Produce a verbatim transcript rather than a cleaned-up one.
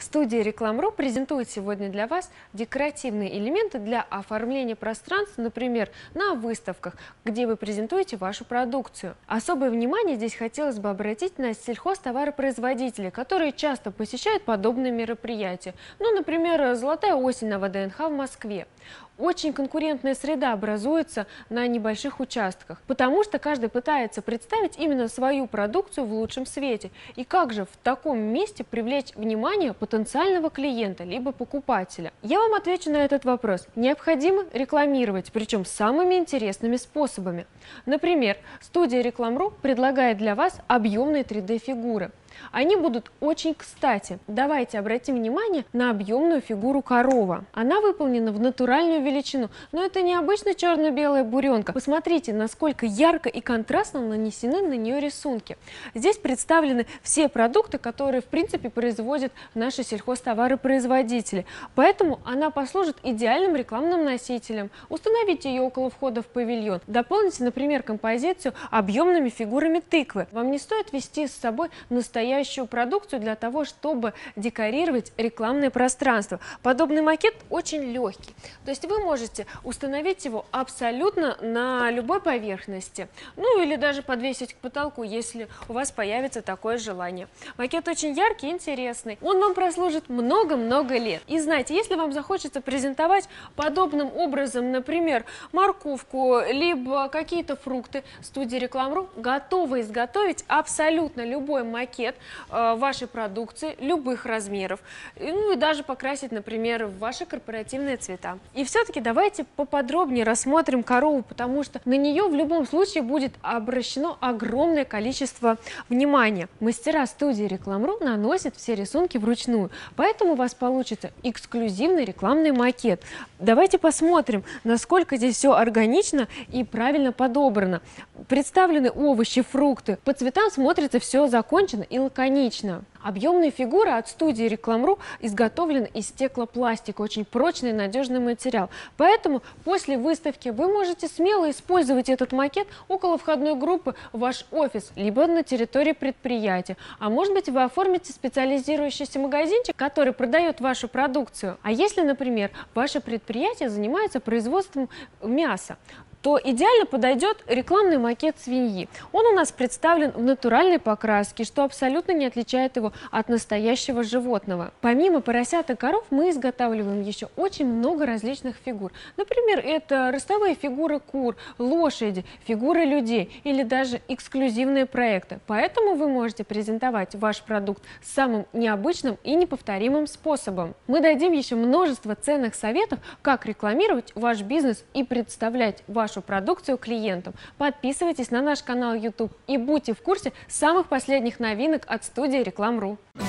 Студия Реклам.ру презентует сегодня для вас декоративные элементы для оформления пространств, например, на выставках, где вы презентуете вашу продукцию. Особое внимание здесь хотелось бы обратить на сельхозтоваропроизводителей, которые часто посещают подобные мероприятия. Ну, например, «Золотая осень» на ВДНХ в Москве. Очень конкурентная среда образуется на небольших участках, потому что каждый пытается представить именно свою продукцию в лучшем свете. И как же в таком месте привлечь внимание потенциального клиента либо покупателя? Я вам отвечу на этот вопрос. Необходимо рекламировать, причем самыми интересными способами. Например, студия Реклам.ру предлагает для вас объемные три дэ фигуры. Они будут очень кстати. Давайте обратим внимание на объемную фигуру корова. Она выполнена в натуральную величину, но это не обычно черно-белая буренка. Посмотрите, насколько ярко и контрастно нанесены на нее рисунки. Здесь представлены все продукты, которые в принципе производят наши сельхозтоваропроизводители. Поэтому она послужит идеальным рекламным носителем. Установите ее около входа в павильон. Дополните, например, композицию объемными фигурами тыквы. Вам не стоит вести с собой настоящую продукцию для того, чтобы декорировать рекламное пространство. Подобный макет очень легкий, то есть вы можете установить его абсолютно на любой поверхности, ну или даже подвесить к потолку, если у вас появится такое желание. Макет очень яркий и интересный, он вам прослужит много-много лет. И знаете, если вам захочется презентовать подобным образом, например, морковку, либо какие-то фрукты, студия Реклам.ру готова изготовить абсолютно любой макет вашей продукции любых размеров, ну и даже покрасить, например, в ваши корпоративные цвета. И все-таки давайте поподробнее рассмотрим корову, потому что на нее в любом случае будет обращено огромное количество внимания. Мастера студии Реклам.ру наносят все рисунки вручную, поэтому у вас получится эксклюзивный рекламный макет. Давайте посмотрим, насколько здесь все органично и правильно подобрано. Представлены овощи, фрукты, по цветам смотрится все закончено и лаконично. Объемные фигуры от студии Реклам.ру изготовлены из стеклопластика, очень прочный и надежный материал. Поэтому после выставки вы можете смело использовать этот макет около входной группы в ваш офис, либо на территории предприятия. А может быть, вы оформите специализирующийся магазинчик, который продает вашу продукцию. А если, например, ваше предприятие занимается производством мяса, то идеально подойдет рекламный макет свиньи. Он у нас представлен в натуральной покраске, что абсолютно не отличает его от настоящего животного. Помимо поросят и коров мы изготавливаем еще очень много различных фигур. Например, это ростовые фигуры кур, лошади, фигуры людей или даже эксклюзивные проекты. Поэтому вы можете презентовать ваш продукт самым необычным и неповторимым способом. Мы дадим еще множество ценных советов, как рекламировать ваш бизнес и представлять ваш вашу продукцию клиентам. Подписывайтесь на наш канал YouTube и будьте в курсе самых последних новинок от студии Реклам.ру.